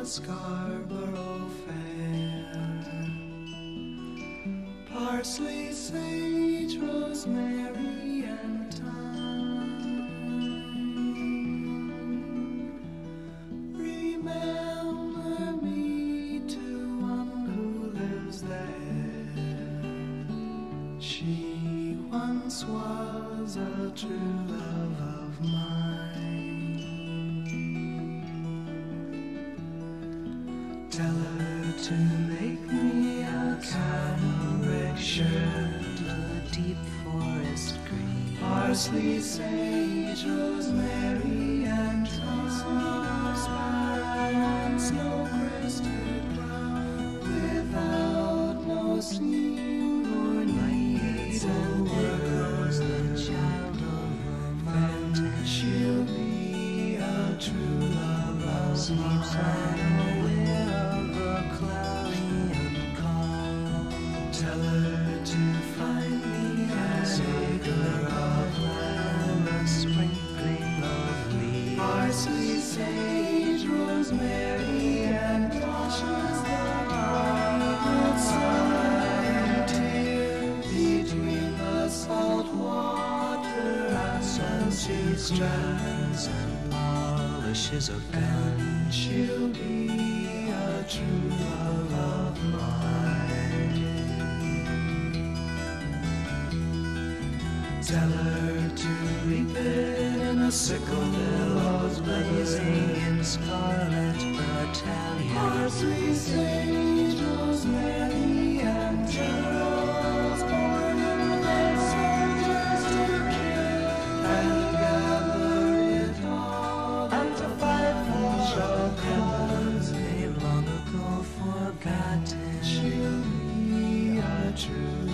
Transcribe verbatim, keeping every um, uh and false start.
the Scarborough Fair. Parsley, sage, rosemary, and thyme. Remember me to one who lives there. She once was a true love of mine. Tell her to make me a cambric shirt, a deep forest green, parsley, sage, rosemary, and thyme, and snow-crested brown, without no seam or need of words. the child of the mountain, She'll be a true love of sleeps mine. unaware of the cloudy and calm. Tell her to find me an acre of land, A sprinkling of leaves, parsley, sage, rosemary, and touches the bright sun tear between the salt water and she strands and polishes a gun. she'll be a true love of mine. Tell her to reap it in a sickle, billows Blazing in scarlet battalion, parsley, sage, rosemary, and generals born in the soldiers to kill and gather it all and to fight for the cause. they long ago forgotten. She'll be a true